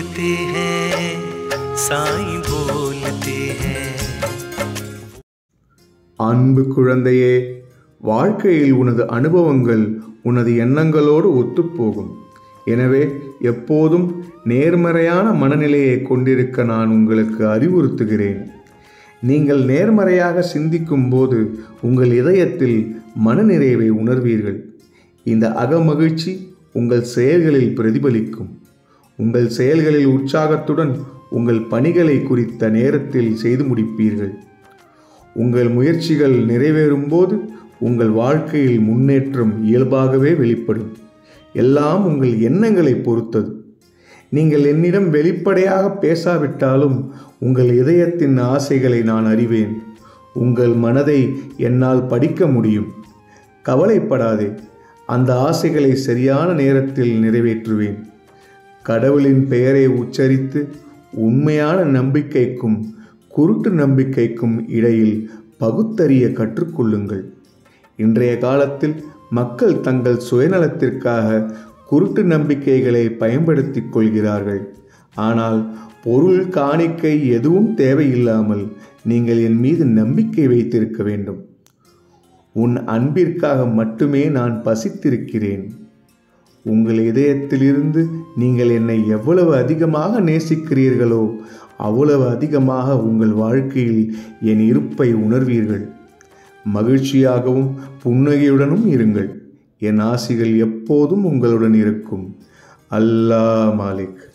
बोलते हैं, साईं बोलते हैं। அன்பு குழந்தையே, வாழ்க்கையில் உனது அனுபவங்கள் உனது எண்ணங்களோடு ஒத்துப்போகும். எனவே எப்போதும் நேர்மறையான மனநிலையை கொண்டிருக்க நான் உங்களுக்கு அறிவுறுத்துகிறேன். நீங்கள் நேர்மறையாக சிந்திக்கும் போது உங்கள் இதயத்தில் மனநிறைவை உணர்வீர்கள். இந்த அகமகிழ்ச்சி உங்கள் செயல்களில் பிரதிபலிக்கும். உங்கள் செயல்களில் உற்சாகத்துடன் உங்கள் பணிகளை குறித்த நேரத்தில் செய்து முடிப்பீர்கள். உங்கள் முயற்சிகள் நிறைவேறும் போது உங்கள் வாழ்க்கையில் முன்னேற்றம் இயல்பாகவே வெளிப்படும். எல்லாம் உங்கள் எண்ணங்களை பொறுத்தது. நீங்கள் என்னிடம் வெளிப்படையாக பேசாவிட்டாலும் உங்கள் இதயத்தின் ஆசைகளை நான் அறிவேன். உங்கள் மனதை என்னால் படிக்க முடியும். கவலைப்படாதே, அந்த ஆசைகளை சரியான நேரத்தில் நிறைவேற்றுவேன். கடவுளின் பெயரை உச்சரித்து உண்மையான நம்பிக்கைக்கும் குருட்டு நம்பிக்கைக்கும் இடையில் பகுத்தறிய கற்றுக்கொள்ளுங்கள். இன்றைய காலத்தில் மக்கள் தங்கள் சுயநலத்திற்காக குருட்டு நம்பிக்கைகளை பயன்படுத்திக் கொள்கிறார்கள். ஆனால் பொருள், காணிக்கை எதுவும் தேவையில்லாமல் நீங்கள் என் மீது நம்பிக்கை வைத்திருக்க வேண்டும். உன் அன்பிற்காக மட்டுமே நான் பசித்திருக்கிறேன். உங்கள் இதயத்திலிருந்து நீங்கள் என்னை எவ்வளவு அதிகமாக நேசிக்கிறீர்களோ அவ்வளவு அதிகமாக உங்கள் வாழ்க்கையில் என் இருப்பை உணர்வீர்கள். மகிழ்ச்சியாகவும் புன்னகையுடனும் இருங்கள். என் ஆசிகள் எப்போதும் உங்களுடன் இருக்கும். அல்லாஹ் மாலிக்.